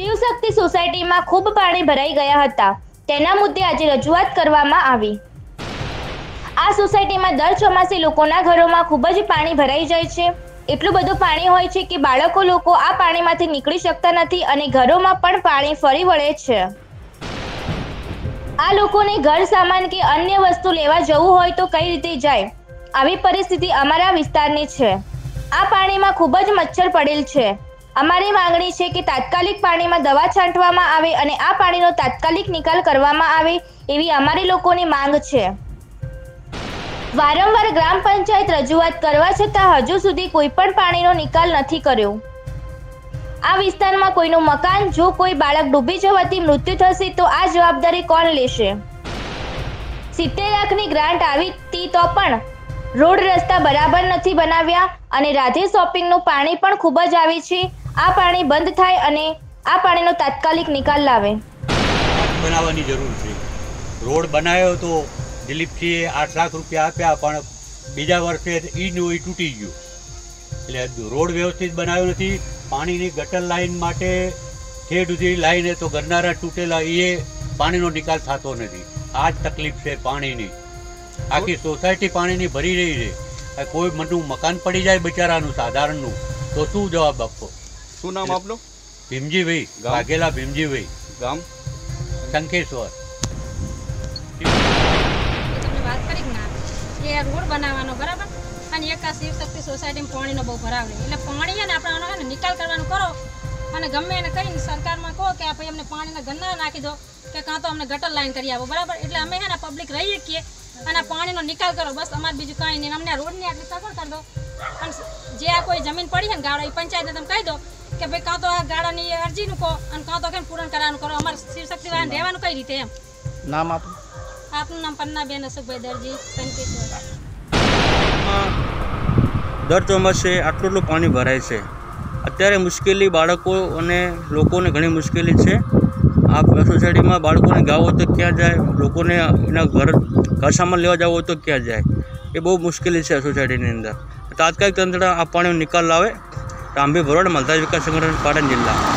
શિવશક્તિ સોસાયટીમાં ખૂબ પાણી ભરાઈ ગયા હતા। તેના મુદ્દે આજે રજૂઆત કરવામાં આવી। આ સોસાયટીમાં દર ચોમાસે લોકોના ઘરોમાં ખૂબ જ પાણી ભરાઈ જાય છે। એટલું બધું પાણી હોય છે કે બાળકો લોકો આ પાણીમાંથી નીકળી શકતા નથી અને ઘરોમાં પણ પાણી ફરી વળે છે। આ લોકોને ઘર સામાન કે અન્ય વસ્તુ લેવા જવું હોય તો કઈ રીતે જાય? આવી પરિસ્થિતિ અમારા વિસ્તારની છે। આ પાણીમાં ખૂબ જ મચ્છર પડેલ છે। અમારી માંગણી છે કે તાત્કાલિક પાણીમાં દવા છાંટવામાં આવે અને આ પાણીનો તાત્કાલિક નિકાલ કરવામાં આવે એવી અમારી લોકોની માંગ છે। વારંવાર ગ્રામ પંચાયત રજૂઆત કરવા છતાં હજુ સુધી કોઈ પણ પાણીનો નિકાલ નથી કર્યો। આ વિસ્તારમાં કોઈનું મકાન જો કોઈ બાળક ડૂબી જવાથી મૃત્યુ થશે તો આ જવાબદારી કોણ લેશે? 70 લાખની ગ્રાન્ટ આવી હતી તો પણ રોડ રસ્તા બરાબર નથી બનાવ્યા અને રાધે શોપિંગનું પાણી પણ ખૂબ જ આવે છે। આ પાણી બંધ થાય અને આ પાણીનો તાત્કાલિક નિકાલ લાવે। બનાવવાની જરૂર છે। રોડ બનાવ્યો તો દિલીપસિંહે 8 લાખ રૂપિયા આપ્યા પણ બીજા વર્ષે ઈ તૂટી ગયું, એટલે રોડ વ્યવસ્થિત બનાવ્યો નથી। પાણીની ગટર લાઈન માટે ઠેઠ સુધી લાઈને તો ગરનારા તૂટેલા એ પાણીનો નિકાલ થતો નથી। આ જ તકલીફ છે પાણીની। આખી સોસાયટી પાણીની ભરી રહી છે। કોઈ મોટું મકાન પડી જાય બિચારાનું સાધારણનું તો શું જવાબ આપવો? શું નામ આપનું? ભીમજીભાઈ, વાઘેલા ભીમજીભાઈ, ગામ શંકેશ્વર। વાત કરી ના એ રોડ બનાવવાનો બરાબર અને એક આ શિવશક્તિ સોસાયટીમાં પાણીનો બહુ ભરાવ રહે એટલે પાણી છે ને આપણે આનો નિકાલ કરવાનું કરો અને ગમે એને કહીને સરકારમાં કહો કે ભાઈ અમને પાણીના ગન્ના નાખી દો કે કાં તો અમને ગટર લાઈન કરી આપો બરાબર। એટલે અમે છે ને પબ્લિક રહીએ છીએ અને પાણીનો નિકાલ કરો બસ, અમારે બીજું કાંઈ નહીં। અમને રોડની આટલી સગવડ કરી દો અને જે આ કોઈ જમીન પડી છે ને ગાળો એ પંચાયતને તમે કહી દો કે ભાઈ કાં તો આ ગાળાની અરજીનું કહો અને કાં તો કેમ પૂરણ કરવાનું કરો। અમારે શિવશક્તિ વાળાને રહેવાનું કઈ રીતે એમ? નામ આપનું? આપનું નામ પન્નાબેન અશોકભાઈ દરજી, શંકેશ્વર। દર ચોમાસે આટલું પાણી ભરાય છે। અત્યારે મુશ્કેલી બાળકો અને લોકોને ઘણી મુશ્કેલી છે। આ સોસાયટીમાં બાળકોને ગાવું હોય તો ક્યાં જાય, લોકોને એના ઘર સામાન લેવા જવું હોય તો ક્યાં જાય, એ બહુ મુશ્કેલી છે આ સોસાયટીની અંદર। તાત્કાલિક તંત્ર આ પાણીનો નિકાલ લાવે। રામભાઈ ભરવાડ, મલતાજ વિકાસ સંગઠન, પાટણ જિલ્લા।